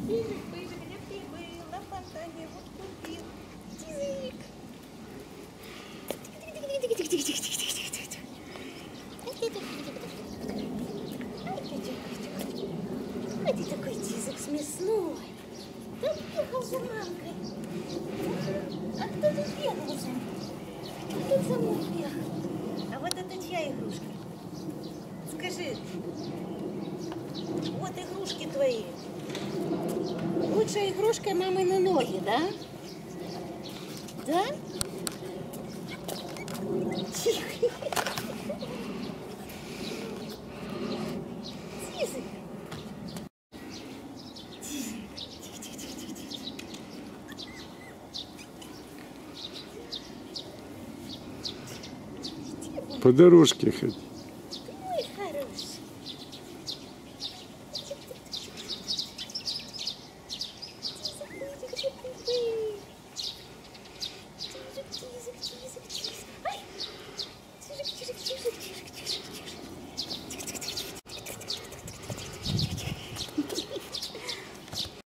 Чижик, пыжик, где ты был? На фонтане вот купил. Чижик. Ай ты такой чижик смешной. Да бегал за мамкой. А кто тут бегал за мной? Кто тут за мной бегал? А вот это чья игрушка? Скажи. Вот игрушки твои. Лучшая игрушка мамины ноги, да? Да? Тихо. Тихо. По дорожке хоть.